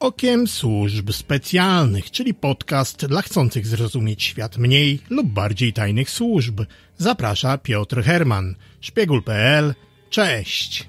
Okiem Służb Specjalnych, czyli podcast dla chcących zrozumieć świat mniej lub bardziej tajnych służb. Zaprasza Piotr Herman, Szpiegul.pl. Cześć!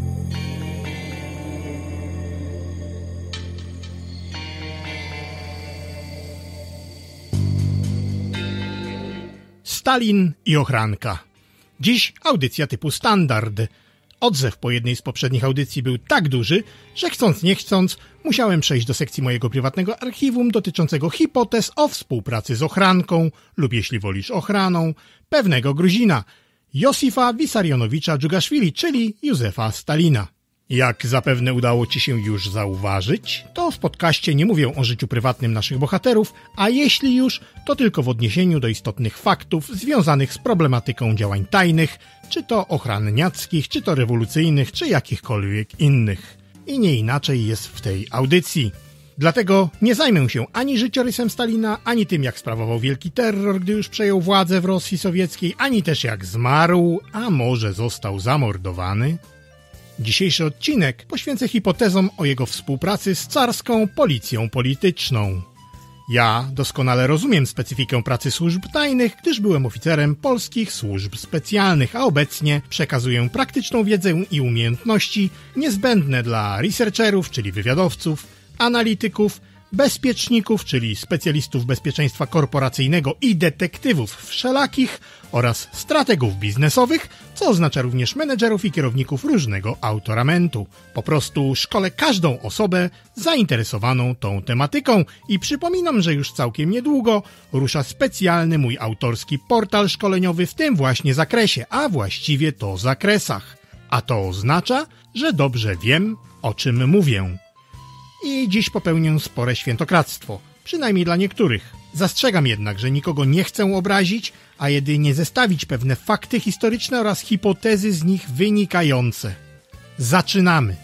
Stalin i ochranka. Dziś audycja typu standard. Odzew po jednej z poprzednich audycji był tak duży, że chcąc nie chcąc musiałem przejść do sekcji mojego prywatnego archiwum dotyczącego hipotez o współpracy z ochranką lub jeśli wolisz ochraną pewnego Gruzina, Josifa Wissarionowicza Dżugaszwili, czyli Józefa Stalina. Jak zapewne udało Ci się już zauważyć, to w podcaście nie mówię o życiu prywatnym naszych bohaterów, a jeśli już, to tylko w odniesieniu do istotnych faktów związanych z problematyką działań tajnych, czy to ochraniackich, czy to rewolucyjnych, czy jakichkolwiek innych. I nie inaczej jest w tej audycji. Dlatego nie zajmę się ani życiorysem Stalina, ani tym, jak sprawował wielki terror, gdy już przejął władzę w Rosji Sowieckiej, ani też jak zmarł, a może został zamordowany. Dzisiejszy odcinek poświęcę hipotezom o jego współpracy z carską policją polityczną. Ja doskonale rozumiem specyfikę pracy służb tajnych, gdyż byłem oficerem polskich służb specjalnych, a obecnie przekazuję praktyczną wiedzę i umiejętności niezbędne dla researcherów, czyli wywiadowców, analityków, bezpieczników, czyli specjalistów bezpieczeństwa korporacyjnego i detektywów wszelakich oraz strategów biznesowych, co oznacza również menedżerów i kierowników różnego autoramentu. Po prostu szkolę każdą osobę zainteresowaną tą tematyką i przypominam, że już całkiem niedługo rusza specjalny mój autorski portal szkoleniowy w tym właśnie zakresie, a właściwie to zakresach. A to oznacza, że dobrze wiem, o czym mówię. I dziś popełnię spore świętokradztwo, przynajmniej dla niektórych. Zastrzegam jednak, że nikogo nie chcę obrazić, a jedynie zestawić pewne fakty historyczne oraz hipotezy z nich wynikające. Zaczynamy!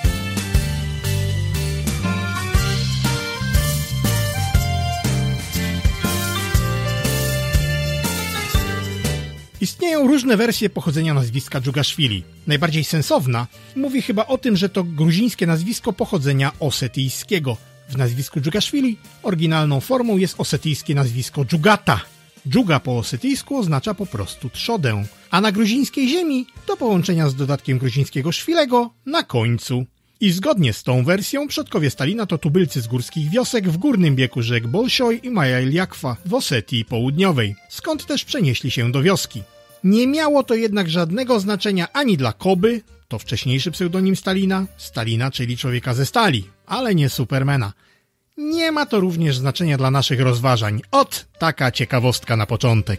Istnieją różne wersje pochodzenia nazwiska Dżugaszwili. Najbardziej sensowna mówi chyba o tym, że to gruzińskie nazwisko pochodzenia osetyjskiego. W nazwisku Dżugaszwili oryginalną formą jest osetyjskie nazwisko Dżugata. Dżuga po osetyjsku oznacza po prostu trzodę, a na gruzińskiej ziemi do połączenia z dodatkiem gruzińskiego szwilego na końcu. I zgodnie z tą wersją przodkowie Stalina to tubylcy z górskich wiosek w górnym biegu rzek Bolszoj i Maja-Iljakwa w Osetii Południowej, skąd też przenieśli się do wioski. Nie miało to jednak żadnego znaczenia ani dla Koby, to wcześniejszy pseudonim Stalina, czyli człowieka ze stali, ale nie Supermana. Nie ma to również znaczenia dla naszych rozważań. Ot, taka ciekawostka na początek.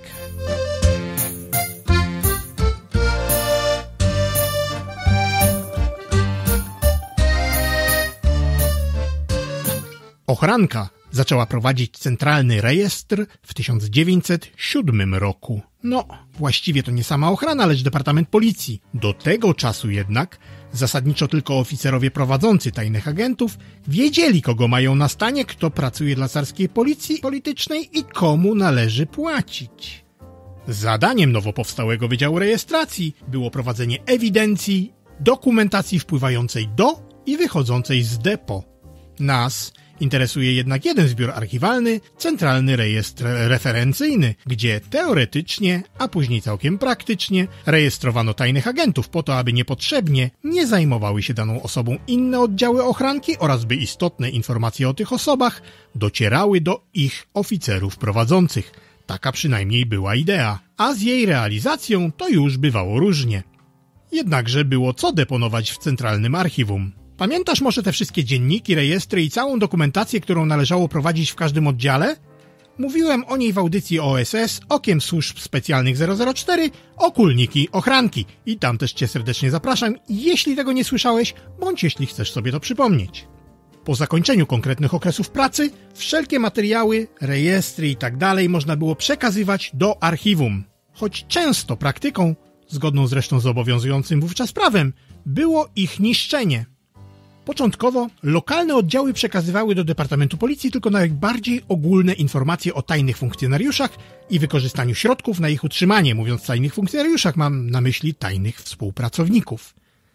Ochranka zaczęła prowadzić centralny rejestr w 1907 roku. No, właściwie to nie sama ochrana, lecz Departament Policji. Do tego czasu jednak zasadniczo tylko oficerowie prowadzący tajnych agentów wiedzieli, kogo mają na stanie, kto pracuje dla carskiej policji politycznej i komu należy płacić. Zadaniem nowo powstałego Wydziału Rejestracji było prowadzenie ewidencji, dokumentacji wpływającej do i wychodzącej z depo. Nas interesuje jednak jeden zbiór archiwalny, Centralny Rejestr Referencyjny, gdzie teoretycznie, a później całkiem praktycznie rejestrowano tajnych agentów po to, aby niepotrzebnie nie zajmowały się daną osobą inne oddziały ochranki oraz by istotne informacje o tych osobach docierały do ich oficerów prowadzących. Taka przynajmniej była idea, a z jej realizacją to już bywało różnie. Jednakże było co deponować w Centralnym Archiwum. Pamiętasz może te wszystkie dzienniki, rejestry i całą dokumentację, którą należało prowadzić w każdym oddziale? Mówiłem o niej w audycji OSS, Okiem Służb Specjalnych 004, Okulniki Ochranki. I tam też Cię serdecznie zapraszam, jeśli tego nie słyszałeś, bądź jeśli chcesz sobie to przypomnieć. Po zakończeniu konkretnych okresów pracy, wszelkie materiały, rejestry i tak dalej można było przekazywać do archiwum. Choć często praktyką, zgodną zresztą z obowiązującym wówczas prawem, było ich niszczenie. Początkowo lokalne oddziały przekazywały do Departamentu Policji tylko najbardziej ogólne informacje o tajnych funkcjonariuszach i wykorzystaniu środków na ich utrzymanie. Mówiąc tajnych funkcjonariuszach, mam na myśli tajnych współpracowników.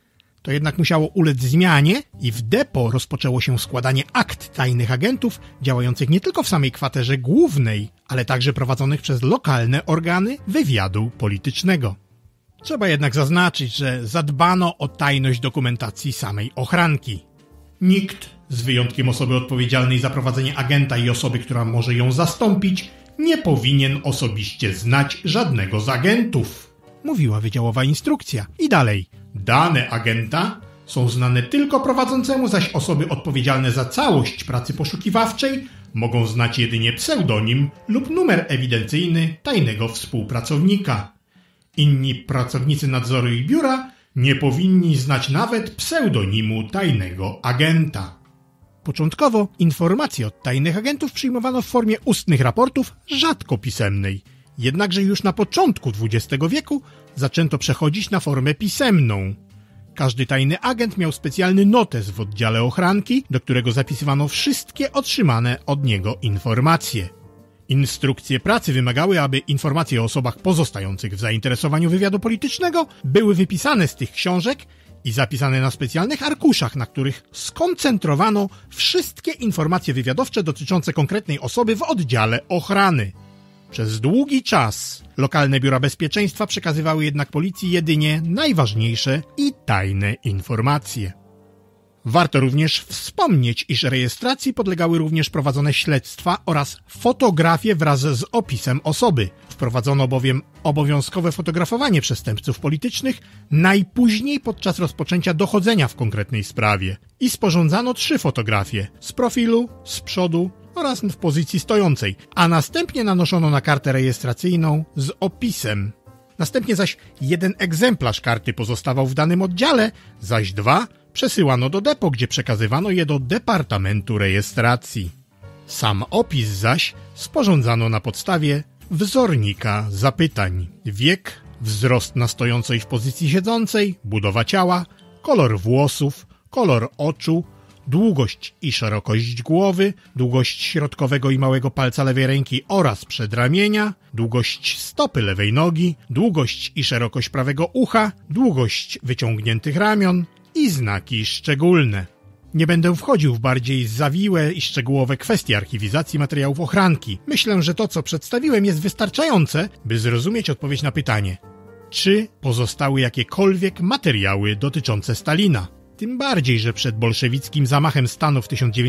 To jednak musiało ulec zmianie i w depo rozpoczęło się składanie akt tajnych agentów działających nie tylko w samej kwaterze głównej, ale także prowadzonych przez lokalne organy wywiadu politycznego. Trzeba jednak zaznaczyć, że zadbano o tajność dokumentacji samej ochranki. Nikt, z wyjątkiem osoby odpowiedzialnej za prowadzenie agenta i osoby, która może ją zastąpić, nie powinien osobiście znać żadnego z agentów, mówiła wydziałowa instrukcja. I dalej. Dane agenta są znane tylko prowadzącemu, zaś osoby odpowiedzialne za całość pracy poszukiwawczej mogą znać jedynie pseudonim lub numer ewidencyjny tajnego współpracownika. Inni pracownicy nadzoru i biura nie powinni znać nawet pseudonimu tajnego agenta. Początkowo informacje od tajnych agentów przyjmowano w formie ustnych raportów, rzadko pisemnej. Jednakże już na początku XX wieku zaczęto przechodzić na formę pisemną. Każdy tajny agent miał specjalny notes w oddziale ochranki, do którego zapisywano wszystkie otrzymane od niego informacje. Instrukcje pracy wymagały, aby informacje o osobach pozostających w zainteresowaniu wywiadu politycznego były wypisane z tych książek i zapisane na specjalnych arkuszach, na których skoncentrowano wszystkie informacje wywiadowcze dotyczące konkretnej osoby w oddziale ochrany. Przez długi czas lokalne biura bezpieczeństwa przekazywały jednak policji jedynie najważniejsze i tajne informacje. Warto również wspomnieć, iż rejestracji podlegały również prowadzone śledztwa oraz fotografie wraz z opisem osoby. Wprowadzono bowiem obowiązkowe fotografowanie przestępców politycznych najpóźniej podczas rozpoczęcia dochodzenia w konkretnej sprawie. I sporządzano 3 fotografie z profilu, z przodu oraz w pozycji stojącej, a następnie nanoszono na kartę rejestracyjną z opisem. Następnie zaś 1 egzemplarz karty pozostawał w danym oddziale, zaś 2 przesyłano do depo, gdzie przekazywano je do Departamentu Rejestracji. Sam opis zaś sporządzano na podstawie wzornika zapytań. Wiek, wzrost na stojącej w pozycji siedzącej, budowa ciała, kolor włosów, kolor oczu, długość i szerokość głowy, długość środkowego i małego palca lewej ręki oraz przedramienia, długość stopy lewej nogi, długość i szerokość prawego ucha, długość wyciągniętych ramion i znaki szczególne. Nie będę wchodził w bardziej zawiłe i szczegółowe kwestie archiwizacji materiałów ochranki. Myślę, że to, co przedstawiłem, jest wystarczające, by zrozumieć odpowiedź na pytanie, czy pozostały jakiekolwiek materiały dotyczące Stalina. Tym bardziej, że przed bolszewickim zamachem stanu w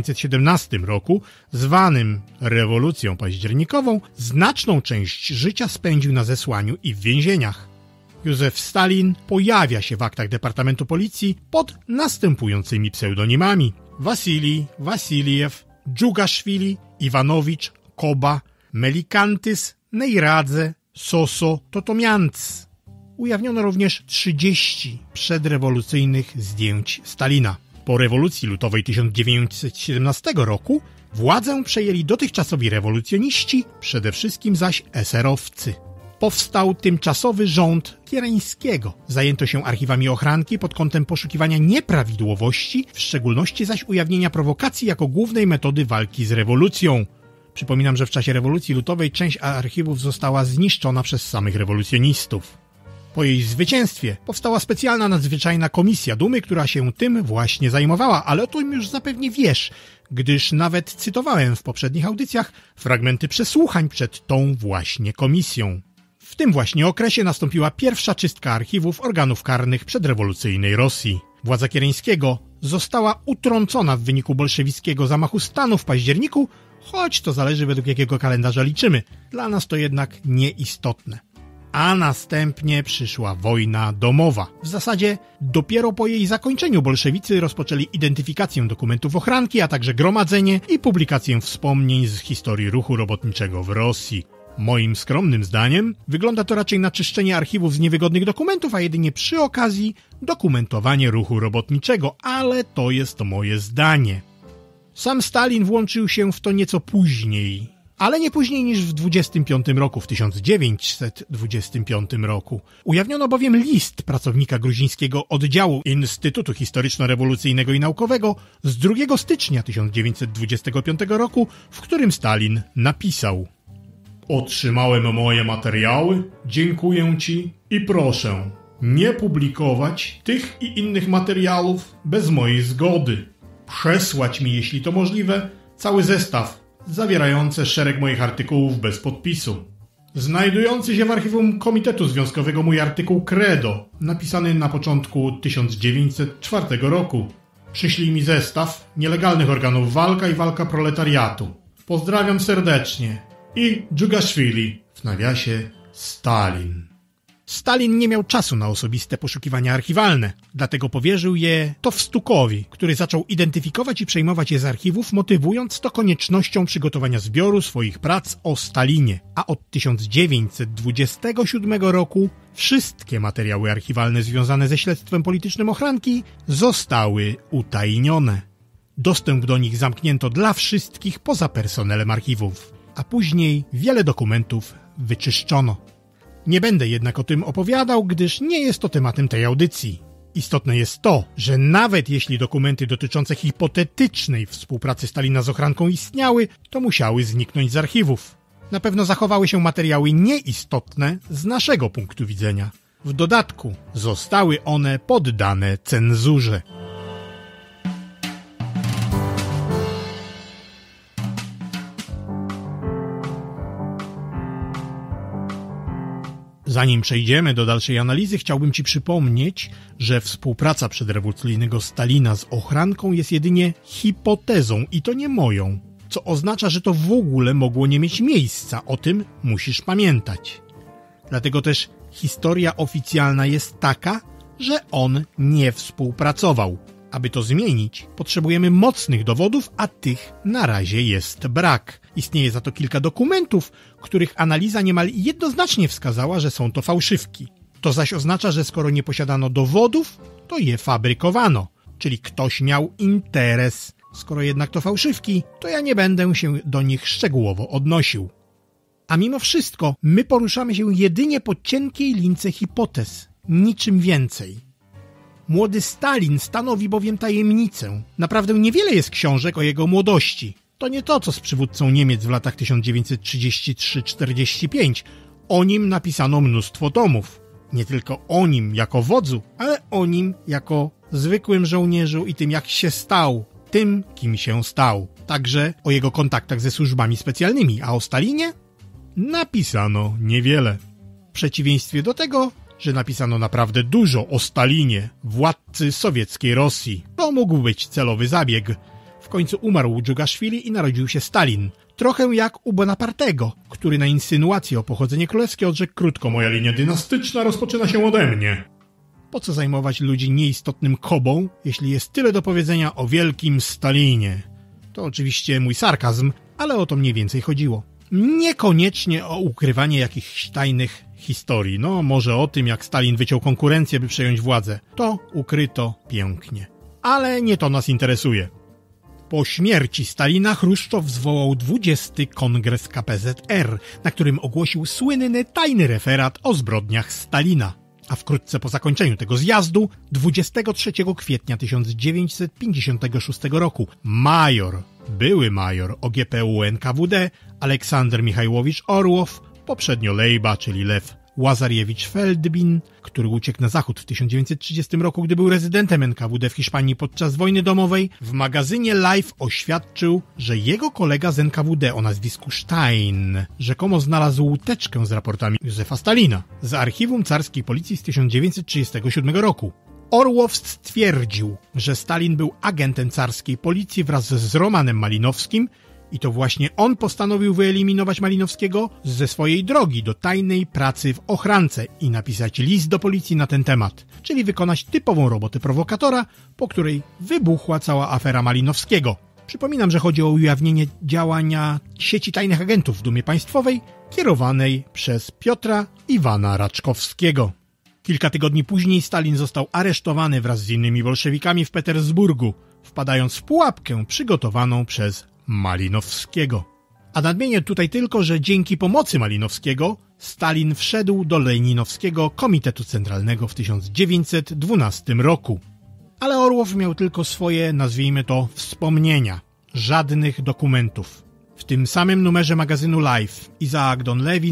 1917 roku, zwanym rewolucją październikową, znaczną część życia spędził na zesłaniu i w więzieniach. Józef Stalin pojawia się w aktach Departamentu Policji pod następującymi pseudonimami: Wasilij, Wasiliew, Dżugaszwili, Iwanowicz, Koba, Melikantys, Nejradze, Soso, Totomianc. Ujawniono również 30 przedrewolucyjnych zdjęć Stalina. Po rewolucji lutowej 1917 roku władzę przejęli dotychczasowi rewolucjoniści, przede wszystkim zaś eserowcy. Powstał tymczasowy rząd Kiereńskiego. Zajęto się archiwami ochranki pod kątem poszukiwania nieprawidłowości, w szczególności zaś ujawnienia prowokacji jako głównej metody walki z rewolucją. Przypominam, że w czasie rewolucji lutowej część archiwów została zniszczona przez samych rewolucjonistów. Po jej zwycięstwie powstała specjalna nadzwyczajna komisja Dumy, która się tym właśnie zajmowała, ale o tym już zapewne wiesz, gdyż nawet cytowałem w poprzednich audycjach fragmenty przesłuchań przed tą właśnie komisją. W tym właśnie okresie nastąpiła pierwsza czystka archiwów organów karnych przedrewolucyjnej Rosji. Władza Kiereńskiego została utrącona w wyniku bolszewickiego zamachu stanu w październiku, choć to zależy według jakiego kalendarza liczymy. Dla nas to jednak nieistotne. A następnie przyszła wojna domowa. W zasadzie dopiero po jej zakończeniu bolszewicy rozpoczęli identyfikację dokumentów ochranki, a także gromadzenie i publikację wspomnień z historii ruchu robotniczego w Rosji. Moim skromnym zdaniem wygląda to raczej na czyszczenie archiwów z niewygodnych dokumentów, a jedynie przy okazji dokumentowanie ruchu robotniczego, ale to jest moje zdanie. Sam Stalin włączył się w to nieco później, ale nie później niż w 1925 roku. Ujawniono bowiem list pracownika gruzińskiego oddziału Instytutu Historyczno-Rewolucyjnego i Naukowego z 2 stycznia 1925 roku, w którym Stalin napisał: Otrzymałem moje materiały, dziękuję Ci i proszę, nie publikować tych i innych materiałów bez mojej zgody. Przesłać mi, jeśli to możliwe, cały zestaw zawierający szereg moich artykułów bez podpisu. Znajdujący się w archiwum Komitetu Związkowego mój artykuł Credo, napisany na początku 1904 roku. Przyślij mi zestaw nielegalnych organów Walka i Walka Proletariatu. Pozdrawiam serdecznie. I Dżugaszwili, w nawiasie Stalin. Stalin nie miał czasu na osobiste poszukiwania archiwalne, dlatego powierzył je Towstukowi, który zaczął identyfikować i przejmować je z archiwów, motywując to koniecznością przygotowania zbioru swoich prac o Stalinie. A od 1927 roku wszystkie materiały archiwalne związane ze śledztwem politycznym ochranki zostały utajnione. Dostęp do nich zamknięto dla wszystkich poza personelem archiwów, a później wiele dokumentów wyczyszczono. Nie będę jednak o tym opowiadał, gdyż nie jest to tematem tej audycji. Istotne jest to, że nawet jeśli dokumenty dotyczące hipotetycznej współpracy Stalina z ochranką istniały, to musiały zniknąć z archiwów. Na pewno zachowały się materiały nieistotne z naszego punktu widzenia. W dodatku zostały one poddane cenzurze. Zanim przejdziemy do dalszej analizy, chciałbym Ci przypomnieć, że współpraca przedrewolucyjnego Stalina z ochranką jest jedynie hipotezą i to nie moją, co oznacza, że to w ogóle mogło nie mieć miejsca. O tym musisz pamiętać. Dlatego też historia oficjalna jest taka, że on nie współpracował. Aby to zmienić, potrzebujemy mocnych dowodów, a tych na razie jest brak. Istnieje za to kilka dokumentów, których analiza niemal jednoznacznie wskazała, że są to fałszywki. To zaś oznacza, że skoro nie posiadano dowodów, to je fabrykowano, czyli ktoś miał interes. Skoro jednak to fałszywki, to ja nie będę się do nich szczegółowo odnosił. A mimo wszystko, my poruszamy się jedynie po cienkiej lince hipotez, niczym więcej. Młody Stalin stanowi bowiem tajemnicę. Naprawdę niewiele jest książek o jego młodości. To nie to, co z przywódcą Niemiec w latach 1933-45. O nim napisano mnóstwo tomów. Nie tylko o nim jako wodzu, ale o nim jako zwykłym żołnierzu i tym, jak się stał, tym, kim się stał. Także o jego kontaktach ze służbami specjalnymi, a o Stalinie napisano niewiele. W przeciwieństwie do tego, że napisano naprawdę dużo o Stalinie, władcy sowieckiej Rosji. To mógł być celowy zabieg. W końcu umarł Dżugaszwili i narodził się Stalin. Trochę jak u Bonapartego, który na insynuację o pochodzenie królewskie odrzekł krótko: moja linia dynastyczna rozpoczyna się ode mnie. Po co zajmować ludzi nieistotnym kobą, jeśli jest tyle do powiedzenia o wielkim Stalinie? To oczywiście mój sarkazm, ale o to mniej więcej chodziło. Niekoniecznie o ukrywanie jakichś tajnych historii. No, może o tym, jak Stalin wyciął konkurencję, by przejąć władzę. To ukryto pięknie. Ale nie to nas interesuje. Po śmierci Stalina Chruszczow zwołał 20. Kongres KPZR, na którym ogłosił słynny tajny referat o zbrodniach Stalina. A wkrótce po zakończeniu tego zjazdu, 23 kwietnia 1956 roku, były major OGPU NKWD Aleksander Michajłowicz Orłow, poprzednio Lejba, czyli Lew Łazariewicz-Feldbin, który uciekł na zachód w 1930 roku, gdy był rezydentem NKWD w Hiszpanii podczas wojny domowej, w magazynie Life oświadczył, że jego kolega z NKWD o nazwisku Stein rzekomo znalazł teczkę z raportami Józefa Stalina z archiwum carskiej policji z 1937 roku. Orłow stwierdził, że Stalin był agentem carskiej policji wraz z Romanem Malinowskim i to właśnie on postanowił wyeliminować Malinowskiego ze swojej drogi do tajnej pracy w ochrance i napisać list do policji na ten temat, czyli wykonać typową robotę prowokatora, po której wybuchła cała afera Malinowskiego. Przypominam, że chodzi o ujawnienie działania sieci tajnych agentów w Dumie Państwowej kierowanej przez Piotra Iwana Raczkowskiego. Kilka tygodni później Stalin został aresztowany wraz z innymi bolszewikami w Petersburgu, wpadając w pułapkę przygotowaną przez Malinowskiego. A nadmienię tutaj tylko, że dzięki pomocy Malinowskiego Stalin wszedł do leninowskiego Komitetu Centralnego w 1912 roku. Ale Orłow miał tylko swoje, nazwijmy to, wspomnienia. Żadnych dokumentów. W tym samym numerze magazynu Life Isaac Don Levin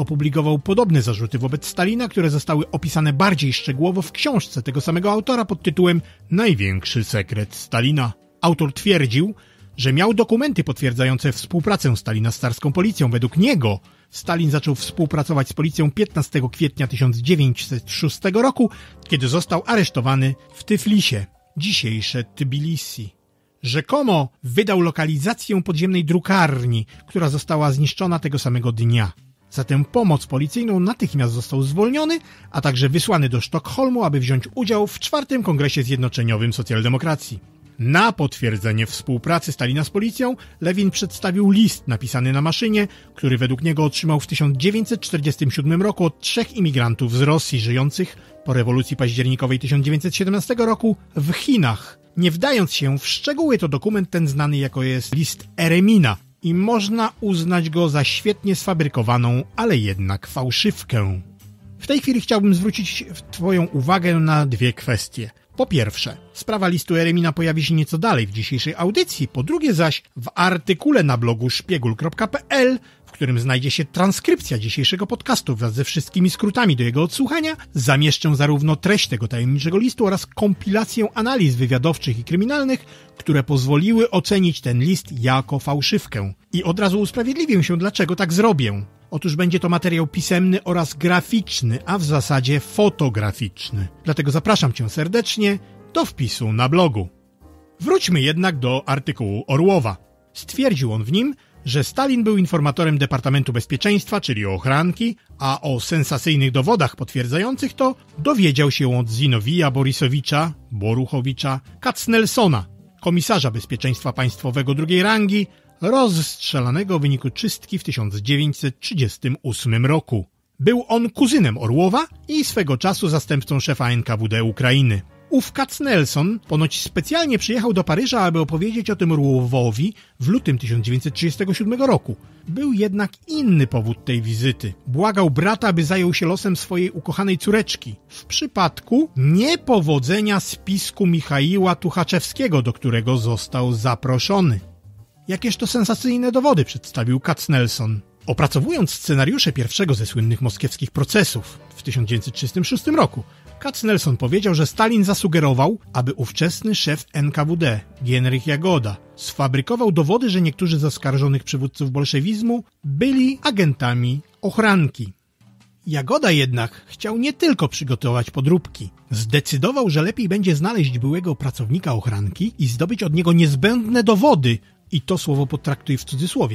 opublikował podobne zarzuty wobec Stalina, które zostały opisane bardziej szczegółowo w książce tego samego autora pod tytułem Największy sekret Stalina. Autor twierdził, że miał dokumenty potwierdzające współpracę Stalina z carską policją. Według niego Stalin zaczął współpracować z policją 15 kwietnia 1906 roku, kiedy został aresztowany w Tyflisie, dzisiejsze Tbilisi. Rzekomo wydał lokalizację podziemnej drukarni, która została zniszczona tego samego dnia. Za tę pomoc policyjną natychmiast został zwolniony, a także wysłany do Sztokholmu, aby wziąć udział w 4. Kongresie Zjednoczeniowym Socjaldemokracji. Na potwierdzenie współpracy Stalina z policją Lewin przedstawił list napisany na maszynie, który według niego otrzymał w 1947 roku od 3 imigrantów z Rosji żyjących po rewolucji październikowej 1917 roku w Chinach. Nie wdając się w szczegóły, to dokument ten znany jako jest list Eremina i można uznać go za świetnie sfabrykowaną, ale jednak fałszywkę. W tej chwili chciałbym zwrócić Twoją uwagę na 2 kwestie. Po pierwsze, sprawa listu Eremina pojawi się nieco dalej w dzisiejszej audycji, po drugie zaś w artykule na blogu szpiegul.pl, w którym znajdzie się transkrypcja dzisiejszego podcastu wraz ze wszystkimi skrótami do jego odsłuchania, zamieszczę zarówno treść tego tajemniczego listu oraz kompilację analiz wywiadowczych i kryminalnych, które pozwoliły ocenić ten list jako fałszywkę. I od razu usprawiedliwię się, dlaczego tak zrobię. Otóż będzie to materiał pisemny oraz graficzny, a w zasadzie fotograficzny. Dlatego zapraszam Cię serdecznie do wpisu na blogu. Wróćmy jednak do artykułu Orłowa. Stwierdził on w nim, że Stalin był informatorem Departamentu Bezpieczeństwa, czyli ochranki, a o sensacyjnych dowodach potwierdzających to dowiedział się od Zinowija Boruchowicza Katznelsona, komisarza bezpieczeństwa państwowego drugiej rangi, rozstrzelanego w wyniku czystki w 1938 roku. Był on kuzynem Orłowa i swego czasu zastępcą szefa NKWD Ukrainy. Ów Katznelson ponoć specjalnie przyjechał do Paryża, aby opowiedzieć o tym Orłowowi w lutym 1937 roku. Był jednak inny powód tej wizyty. Błagał brata, aby zajął się losem swojej ukochanej córeczki. W przypadku niepowodzenia spisku Michaiła Tuchaczewskiego, do którego został zaproszony. Jakież to sensacyjne dowody przedstawił Katznelson. Opracowując scenariusze pierwszego ze słynnych moskiewskich procesów w 1936 roku, Katznelson powiedział, że Stalin zasugerował, aby ówczesny szef NKWD, Gienrich Jagoda, sfabrykował dowody, że niektórzy z oskarżonych przywódców bolszewizmu byli agentami ochranki. Jagoda jednak chciał nie tylko przygotować podróbki. Zdecydował, że lepiej będzie znaleźć byłego pracownika ochranki i zdobyć od niego niezbędne dowody, i to słowo potraktuj w cudzysłowie.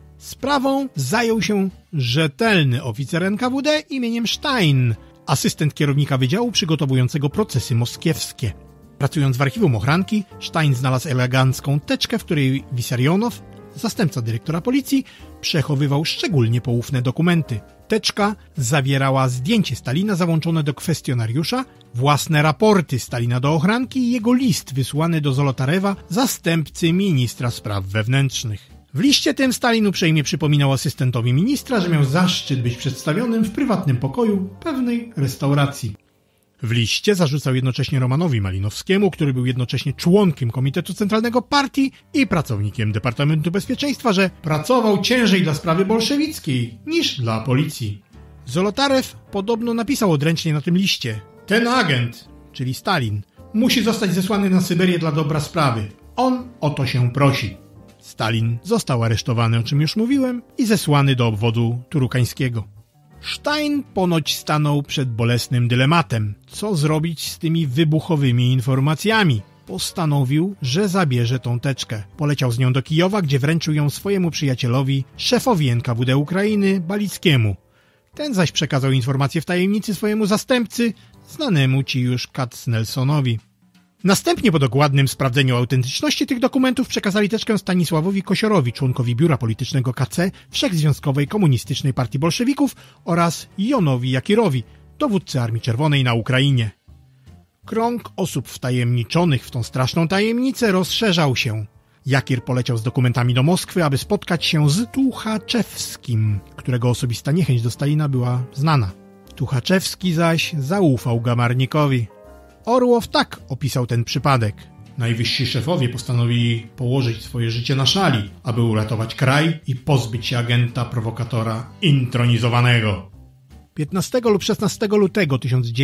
Sprawą zajął się rzetelny oficer NKWD imieniem Stein, asystent kierownika wydziału przygotowującego procesy moskiewskie. Pracując w archiwum ochranki, Stein znalazł elegancką teczkę, w której Wissarionow, zastępca dyrektora policji, przechowywał szczególnie poufne dokumenty. Teczka zawierała zdjęcie Stalina załączone do kwestionariusza, własne raporty Stalina do ochranki i jego list wysłany do Zolotarewa, zastępcy ministra spraw wewnętrznych. W liście tym Stalin uprzejmie przypominał asystentowi ministra, że miał zaszczyt być przedstawionym w prywatnym pokoju pewnej restauracji. W liście zarzucał jednocześnie Romanowi Malinowskiemu, który był jednocześnie członkiem Komitetu Centralnego Partii i pracownikiem Departamentu Bezpieczeństwa, że pracował ciężej dla sprawy bolszewickiej niż dla policji. Zolotarew podobno napisał odręcznie na tym liście: ten agent, czyli Stalin, musi zostać zesłany na Syberię dla dobra sprawy. On o to się prosi. Stalin został aresztowany, o czym już mówiłem, i zesłany do obwodu turukańskiego. Stein ponoć stanął przed bolesnym dylematem. Co zrobić z tymi wybuchowymi informacjami? Postanowił, że zabierze tą teczkę. Poleciał z nią do Kijowa, gdzie wręczył ją swojemu przyjacielowi, szefowi NKWD Ukrainy, Balickiemu. Ten zaś przekazał informację w tajemnicy swojemu zastępcy, znanemu ci już Katznelsonowi. Następnie po dokładnym sprawdzeniu autentyczności tych dokumentów przekazali teczkę Stanisławowi Kosiorowi, członkowi biura politycznego KC Wszechzwiązkowej Komunistycznej Partii Bolszewików, oraz Jonowi Jakirowi, dowódcy Armii Czerwonej na Ukrainie. Krąg osób wtajemniczonych w tą straszną tajemnicę rozszerzał się. Jakir poleciał z dokumentami do Moskwy, aby spotkać się z Tuchaczewskim, którego osobista niechęć do Stalina była znana. Tuchaczewski zaś zaufał Gamarnikowi. Orłow tak opisał ten przypadek. Najwyżsi szefowie postanowili położyć swoje życie na szali, aby uratować kraj i pozbyć się agenta prowokatora intronizowanego. 15 lub 16 lutego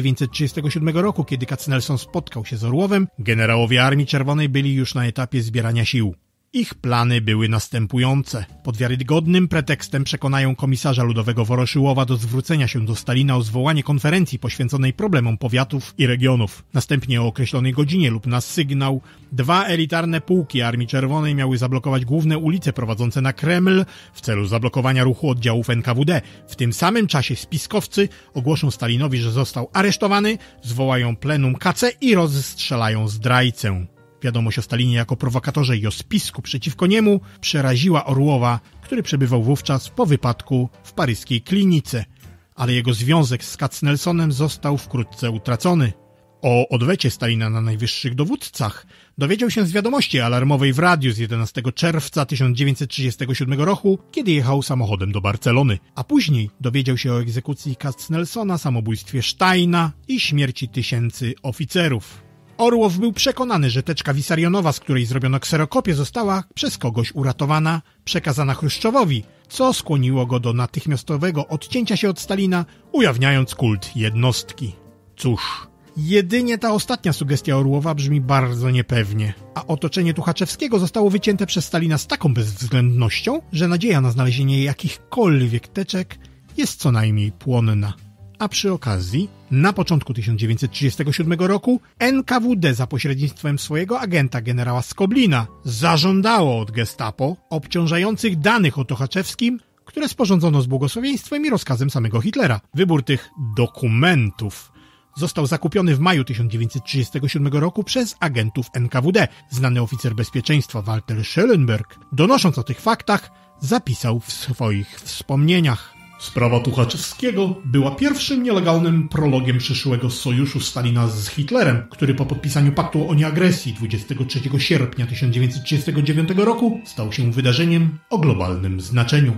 1937 roku, kiedy Katznelson spotkał się z Orłowem, generałowie Armii Czerwonej byli już na etapie zbierania sił. Ich plany były następujące. Pod wiarygodnym pretekstem przekonają komisarza ludowego Woroszyłowa do zwrócenia się do Stalina o zwołanie konferencji poświęconej problemom powiatów i regionów. Następnie o określonej godzinie lub na sygnał 2 elitarne pułki Armii Czerwonej miały zablokować główne ulice prowadzące na Kreml w celu zablokowania ruchu oddziałów NKWD. W tym samym czasie spiskowcy ogłoszą Stalinowi, że został aresztowany, zwołają plenum KC i rozstrzelają zdrajcę. Wiadomość o Stalinie jako prowokatorze i o spisku przeciwko niemu przeraziła Orłowa, który przebywał wówczas po wypadku w paryskiej klinice, ale jego związek z Katznelsonem został wkrótce utracony. O odwecie Stalina na najwyższych dowódcach dowiedział się z wiadomości alarmowej w radiu z 11 czerwca 1937 roku, kiedy jechał samochodem do Barcelony, a później dowiedział się o egzekucji Katznelsona, samobójstwie Steina i śmierci tysięcy oficerów. Orłow był przekonany, że teczka Wisarionowa, z której zrobiono kserokopię, została przez kogoś uratowana, przekazana Chruszczowowi, co skłoniło go do natychmiastowego odcięcia się od Stalina, ujawniając kult jednostki. Cóż, jedynie ta ostatnia sugestia Orłowa brzmi bardzo niepewnie, a otoczenie Tuchaczewskiego zostało wycięte przez Stalina z taką bezwzględnością, że nadzieja na znalezienie jakichkolwiek teczek jest co najmniej płonna. A przy okazji, na początku 1937 roku NKWD za pośrednictwem swojego agenta generała Skoblina zażądało od Gestapo obciążających danych o Tuchaczewskim, które sporządzono z błogosławieństwem i rozkazem samego Hitlera. Wybór tych dokumentów został zakupiony w maju 1937 roku przez agentów NKWD. Znany oficer bezpieczeństwa Walter Schellenberg, donosząc o tych faktach, zapisał w swoich wspomnieniach: sprawa Tuchaczewskiego była pierwszym nielegalnym prologiem przyszłego sojuszu Stalina z Hitlerem, który po podpisaniu paktu o nieagresji 23 sierpnia 1939 roku stał się wydarzeniem o globalnym znaczeniu.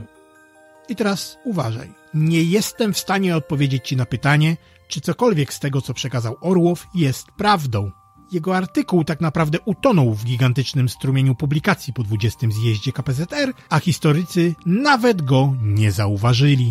I teraz uważaj. Nie jestem w stanie odpowiedzieć Ci na pytanie, czy cokolwiek z tego, co przekazał Orłow, jest prawdą. Jego artykuł tak naprawdę utonął w gigantycznym strumieniu publikacji po 20. zjeździe KPZR, a historycy nawet go nie zauważyli.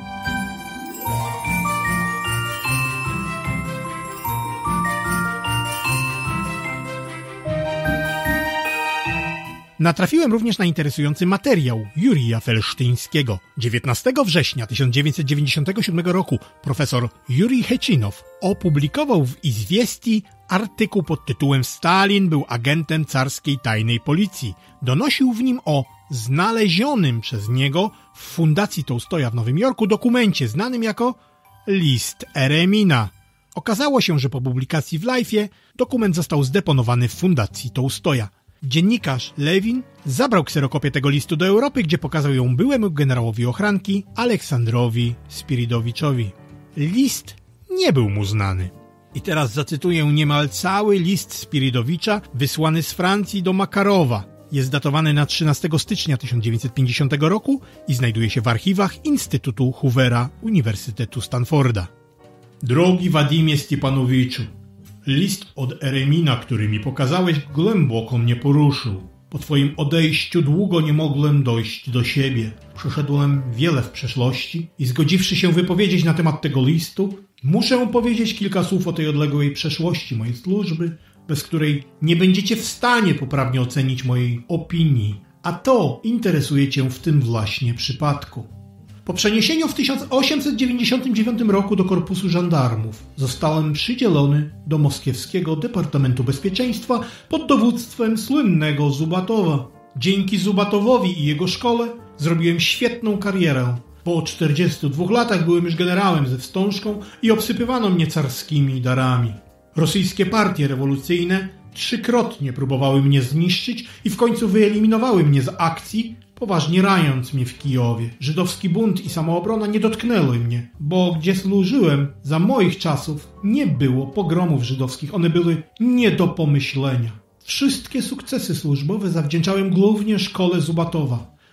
Natrafiłem również na interesujący materiał Jurija Felsztyńskiego. 19 września 1997 roku profesor Jurij Hecinow opublikował w Izwiestii artykuł pod tytułem „Stalin był agentem carskiej tajnej policji”. Donosił w nim o znalezionym przez niego w Fundacji Tołstoja w Nowym Jorku dokumencie znanym jako List Eremina. Okazało się, że po publikacji w Life'ie dokument został zdeponowany w Fundacji Tołstoja. Dziennikarz Lewin zabrał kserokopię tego listu do Europy, gdzie pokazał ją byłemu generałowi ochranki Aleksandrowi Spiridowiczowi. List nie był mu znany. I teraz zacytuję niemal cały list Spiridowicza wysłany z Francji do Makarowa. Jest datowany na 13 stycznia 1950 roku i znajduje się w archiwach Instytutu Hoovera Uniwersytetu Stanforda. Drogi Wadimie Stepanowiczu, list od Eremina, który mi pokazałeś, głęboko mnie poruszył. Po twoim odejściu długo nie mogłem dojść do siebie. Przeszedłem wiele w przeszłości i zgodziwszy się wypowiedzieć na temat tego listu, muszę powiedzieć kilka słów o tej odległej przeszłości mojej służby, bez której nie będziecie w stanie poprawnie ocenić mojej opinii, a to interesuje cię w tym właśnie przypadku. Po przeniesieniu w 1899 roku do Korpusu Żandarmów zostałem przydzielony do Moskiewskiego Departamentu Bezpieczeństwa pod dowództwem słynnego Zubatowa. Dzięki Zubatowowi i jego szkole zrobiłem świetną karierę. Po 42 latach byłem już generałem ze wstążką i obsypywano mnie carskimi darami. Rosyjskie partie rewolucyjne 3-krotnie próbowały mnie zniszczyć i w końcu wyeliminowały mnie z akcji, poważnie raniąc mnie w Kijowie. Żydowski bunt i samoobrona nie dotknęły mnie, bo gdzie służyłem, za moich czasów nie było pogromów żydowskich, one były nie do pomyślenia. Wszystkie sukcesy służbowe zawdzięczałem głównie szkole Zubatowa.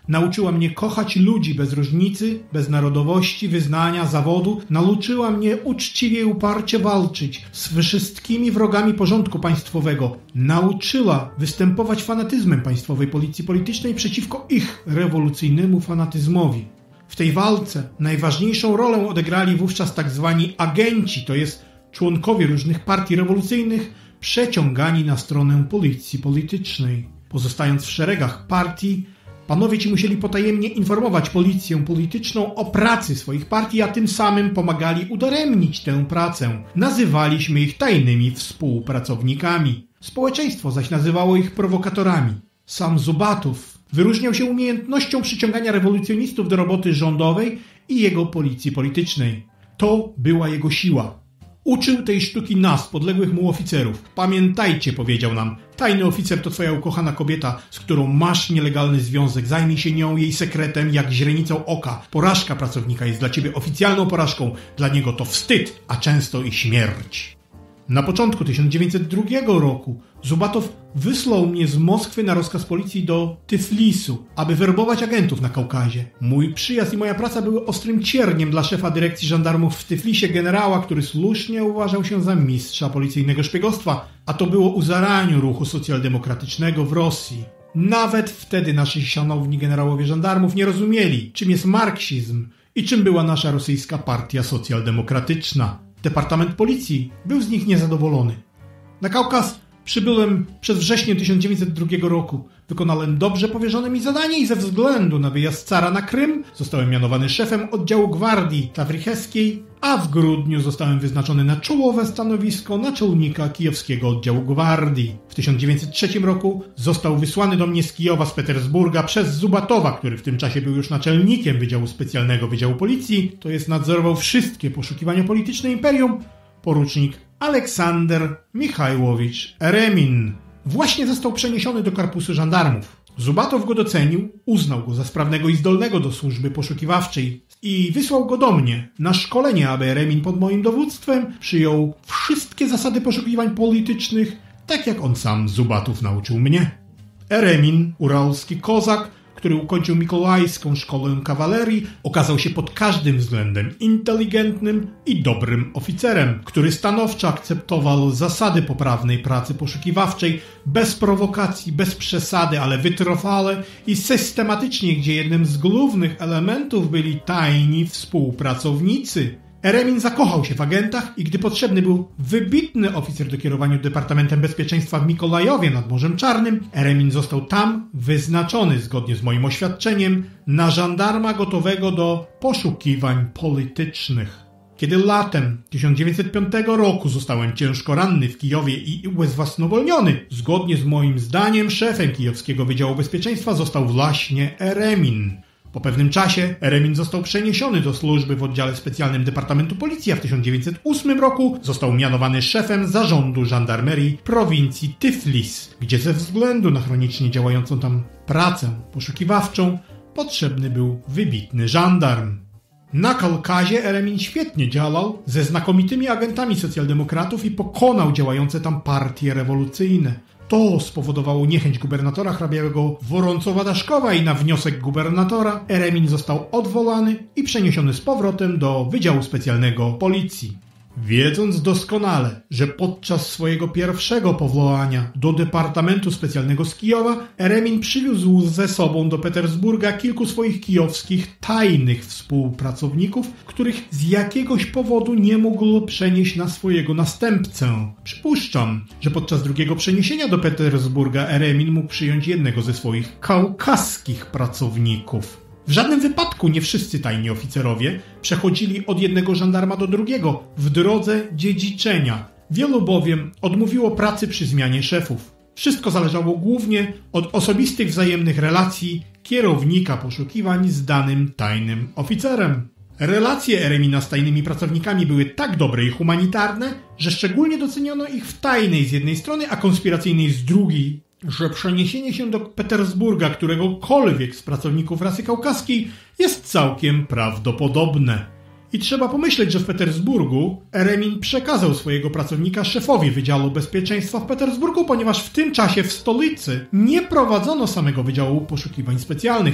Nauczyła mnie kochać ludzi bez różnicy, bez narodowości, wyznania, zawodu. Nauczyła mnie uczciwie i uparcie walczyć z wszystkimi wrogami porządku państwowego. Nauczyła występować fanatyzmem państwowej policji politycznej przeciwko ich rewolucyjnemu fanatyzmowi. W tej walce najważniejszą rolę odegrali wówczas tak zwani agenci, to jest członkowie różnych partii rewolucyjnych, przeciągani na stronę policji politycznej. Pozostając w szeregach partii, panowie ci musieli potajemnie informować policję polityczną o pracy swoich partii, a tym samym pomagali udaremnić tę pracę. Nazywaliśmy ich tajnymi współpracownikami. Społeczeństwo zaś nazywało ich prowokatorami. Sam Zubatow wyróżniał się umiejętnością przyciągania rewolucjonistów do roboty rządowej i jego policji politycznej. To była jego siła. Uczył tej sztuki nas, podległych mu oficerów. Pamiętajcie, powiedział nam, tajny oficer to twoja ukochana kobieta, z którą masz nielegalny związek. Zajmij się nią, jej sekretem, jak źrenicą oka. Porażka pracownika jest dla ciebie oficjalną porażką. Dla niego to wstyd, a często i śmierć. Na początku 1902 roku Zubatow wysłał mnie z Moskwy na rozkaz policji do Tyflisu, aby werbować agentów na Kaukazie. Mój przyjazd i moja praca były ostrym cierniem dla szefa dyrekcji żandarmów w Tyflisie, generała, który słusznie uważał się za mistrza policyjnego szpiegostwa, a to było u zaraniu ruchu socjaldemokratycznego w Rosji. Nawet wtedy nasi szanowni generałowie żandarmów nie rozumieli, czym jest marksizm i czym była nasza rosyjska partia socjaldemokratyczna. Departament Policji był z nich niezadowolony. Na Kaukaz przybyłem przez wrześniu 1902 roku. Wykonałem dobrze powierzone mi zadanie i ze względu na wyjazd cara na Krym zostałem mianowany szefem oddziału gwardii tawricheskiej, a w grudniu zostałem wyznaczony na czołowe stanowisko naczelnika kijowskiego oddziału gwardii. W 1903 roku został wysłany do mnie z Kijowa z Petersburga przez Zubatowa, który w tym czasie był już naczelnikiem Wydziału Specjalnego Wydziału Policji, to jest nadzorował wszystkie poszukiwania polityczne imperium, porucznik Aleksander Michajłowicz Eremin. Właśnie został przeniesiony do korpusu żandarmów. Zubatow go docenił, uznał go za sprawnego i zdolnego do służby poszukiwawczej i wysłał go do mnie na szkolenie, aby Eremin pod moim dowództwem przyjął wszystkie zasady poszukiwań politycznych, tak jak on sam Zubatow nauczył mnie. Eremin, uralski kozak, który ukończył Mikołajską Szkołę Kawalerii, okazał się pod każdym względem inteligentnym i dobrym oficerem, który stanowczo akceptował zasady poprawnej pracy poszukiwawczej, bez prowokacji, bez przesady, ale wytrwale i systematycznie, gdzie jednym z głównych elementów byli tajni współpracownicy. Eremin zakochał się w agentach i gdy potrzebny był wybitny oficer do kierowania Departamentem Bezpieczeństwa w Mikołajowie nad Morzem Czarnym, Eremin został tam wyznaczony, zgodnie z moim oświadczeniem, na żandarma gotowego do poszukiwań politycznych. Kiedy latem 1905 roku zostałem ciężko ranny w Kijowie i ubezwłasnowolniony, zgodnie z moim zdaniem szefem Kijowskiego Wydziału Bezpieczeństwa został właśnie Eremin. Po pewnym czasie Eremin został przeniesiony do służby w oddziale specjalnym Departamentu Policji, a w 1908 roku został mianowany szefem zarządu żandarmerii prowincji Tyflis, gdzie ze względu na chronicznie działającą tam pracę poszukiwawczą potrzebny był wybitny żandarm. Na Kaukazie Eremin świetnie działał ze znakomitymi agentami socjaldemokratów i pokonał działające tam partie rewolucyjne. To spowodowało niechęć gubernatora hrabiego Woroncowa-Daszkowa i na wniosek gubernatora Eremin został odwołany i przeniesiony z powrotem do Wydziału Specjalnego Policji. Wiedząc doskonale, że podczas swojego pierwszego powołania do Departamentu Specjalnego z Kijowa Eremin przywiózł ze sobą do Petersburga kilku swoich kijowskich tajnych współpracowników, których z jakiegoś powodu nie mógł przenieść na swojego następcę. Przypuszczam, że podczas drugiego przeniesienia do Petersburga Eremin mógł przyjąć jednego ze swoich kaukaskich pracowników. W żadnym wypadku nie wszyscy tajni oficerowie przechodzili od jednego żandarma do drugiego w drodze dziedziczenia. Wielu bowiem odmówiło pracy przy zmianie szefów. Wszystko zależało głównie od osobistych wzajemnych relacji kierownika poszukiwań z danym tajnym oficerem. Relacje Eremina z tajnymi pracownikami były tak dobre i humanitarne, że szczególnie doceniono ich w tajnej z jednej strony, a konspiracyjnej z drugiej, że przeniesienie się do Petersburga któregokolwiek z pracowników rasy kaukaskiej jest całkiem prawdopodobne. I trzeba pomyśleć, że w Petersburgu Eremin przekazał swojego pracownika szefowi Wydziału Bezpieczeństwa w Petersburgu, ponieważ w tym czasie w stolicy nie prowadzono samego Wydziału Poszukiwań Specjalnych.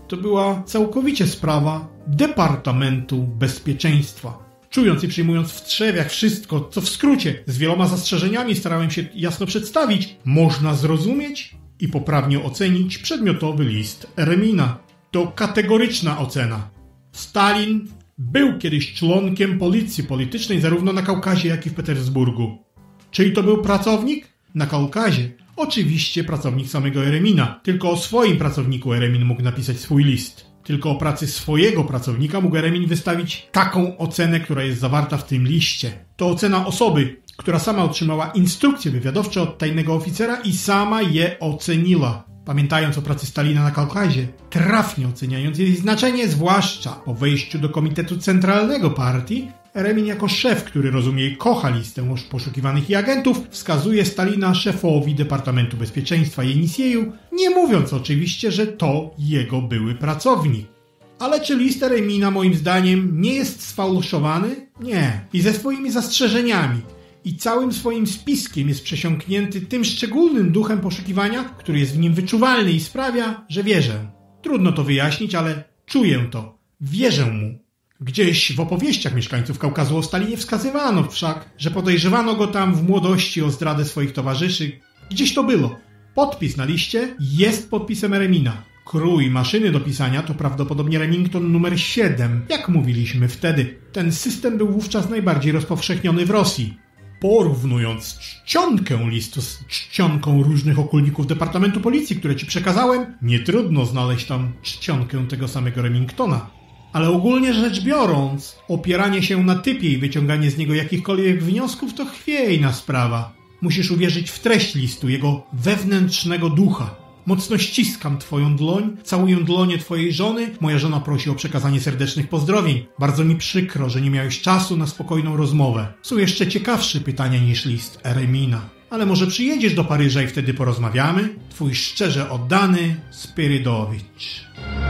to była całkowicie sprawa Departamentu Bezpieczeństwa. Czując i przyjmując w trzewiach wszystko, co w skrócie, z wieloma zastrzeżeniami starałem się jasno przedstawić, można zrozumieć i poprawnie ocenić przedmiotowy list Eremina. To kategoryczna ocena. Stalin był kiedyś członkiem policji politycznej zarówno na Kaukazie, jak i w Petersburgu. Czyj to był pracownik? Na Kaukazie oczywiście pracownik samego Eremina. Tylko o swoim pracowniku Eremin mógł napisać swój list. Tylko o pracy swojego pracownika mógł Eremin wystawić taką ocenę, która jest zawarta w tym liście. To ocena osoby, która sama otrzymała instrukcje wywiadowcze od tajnego oficera i sama je oceniła. Pamiętając o pracy Stalina na Kaukazie, trafnie oceniając jej znaczenie, zwłaszcza po wejściu do Komitetu Centralnego Partii, Eremin jako szef, który rozumie i kocha listę poszukiwanych i agentów, wskazuje Stalina szefowi Departamentu Bezpieczeństwa Jenisieju, nie mówiąc oczywiście, że to jego były pracownik. Ale czy list Eremina moim zdaniem nie jest sfałszowany? Nie. I ze swoimi zastrzeżeniami. I całym swoim spiskiem jest przesiąknięty tym szczególnym duchem poszukiwania, który jest w nim wyczuwalny i sprawia, że wierzę. Trudno to wyjaśnić, ale czuję to. Wierzę mu. Gdzieś w opowieściach mieszkańców Kaukazu o Stalinie wskazywano wszak, że podejrzewano go tam w młodości o zdradę swoich towarzyszy. Gdzieś to było. Podpis na liście jest podpisem Eremina. Krój maszyny do pisania to prawdopodobnie Remington numer 7, jak mówiliśmy wtedy. Ten system był wówczas najbardziej rozpowszechniony w Rosji. Porównując czcionkę listu z czcionką różnych okulników Departamentu Policji, które ci przekazałem, nie trudno znaleźć tam czcionkę tego samego Remingtona. Ale ogólnie rzecz biorąc, opieranie się na typie i wyciąganie z niego jakichkolwiek wniosków to chwiejna sprawa. Musisz uwierzyć w treść listu, jego wewnętrznego ducha. Mocno ściskam twoją dłoń, całuję dłonie twojej żony, moja żona prosi o przekazanie serdecznych pozdrowień. Bardzo mi przykro, że nie miałeś czasu na spokojną rozmowę. Są jeszcze ciekawsze pytania niż list Eremina. Ale może przyjedziesz do Paryża i wtedy porozmawiamy? Twój szczerze oddany Spyrydowicz.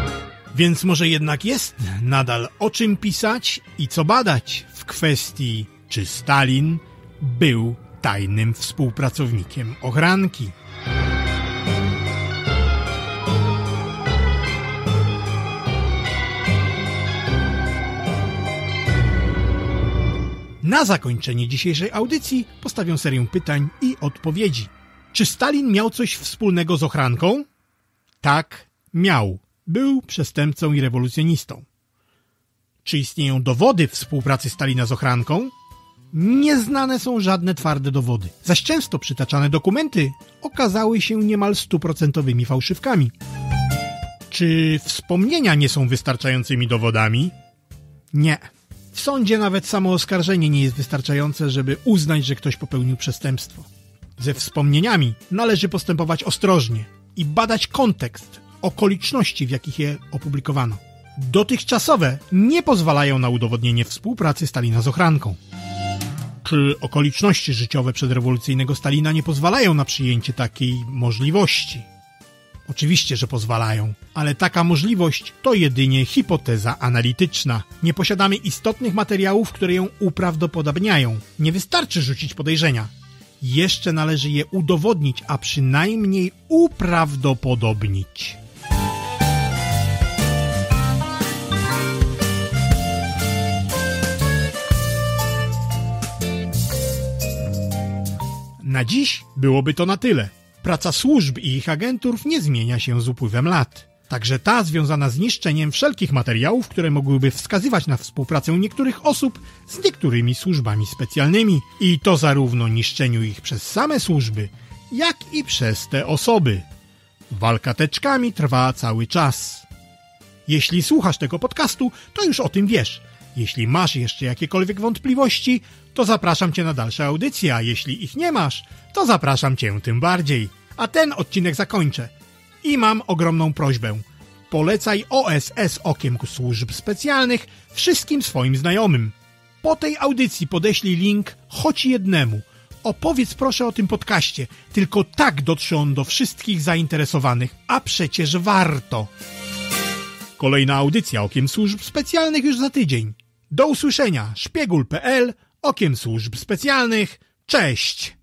Więc może jednak jest nadal o czym pisać i co badać w kwestii, czy Stalin był tajnym współpracownikiem ochranki. Na zakończenie dzisiejszej audycji postawię serię pytań i odpowiedzi. Czy Stalin miał coś wspólnego z ochranką? Tak, miał. Był przestępcą i rewolucjonistą. Czy istnieją dowody współpracy Stalina z ochranką? Nieznane są żadne twarde dowody. Zaś często przytaczane dokumenty okazały się niemal 100% fałszywkami. Czy wspomnienia nie są wystarczającymi dowodami? Nie. W sądzie nawet samo oskarżenie nie jest wystarczające, żeby uznać, że ktoś popełnił przestępstwo. Ze wspomnieniami należy postępować ostrożnie i badać kontekst, okoliczności, w jakich je opublikowano. Dotychczasowe nie pozwalają na udowodnienie współpracy Stalina z ochranką. Czy okoliczności życiowe przedrewolucyjnego Stalina nie pozwalają na przyjęcie takiej możliwości? Oczywiście, że pozwalają, ale taka możliwość to jedynie hipoteza analityczna. Nie posiadamy istotnych materiałów, które ją uprawdopodobniają. Nie wystarczy rzucić podejrzenia. Jeszcze należy je udowodnić, a przynajmniej uprawdopodobnić. Na dziś byłoby to na tyle. Praca służb i ich agentur nie zmienia się z upływem lat. Także ta związana z niszczeniem wszelkich materiałów, które mogłyby wskazywać na współpracę niektórych osób z niektórymi służbami specjalnymi. I to zarówno niszczeniu ich przez same służby, jak i przez te osoby. Walka teczkami trwa cały czas. Jeśli słuchasz tego podcastu, to już o tym wiesz. Jeśli masz jeszcze jakiekolwiek wątpliwości, to zapraszam Cię na dalsze audycje, a jeśli ich nie masz, to zapraszam Cię tym bardziej. A ten odcinek zakończę. I mam ogromną prośbę. Polecaj OSS Okiem Służb Specjalnych wszystkim swoim znajomym. Po tej audycji podeślij link choć jednemu. Opowiedz proszę o tym podcaście. Tylko tak dotrze on do wszystkich zainteresowanych, a przecież warto. Kolejna audycja Okiem Służb Specjalnych już za tydzień. Do usłyszenia. Szpiegul.pl, Okiem Służb Specjalnych. Cześć!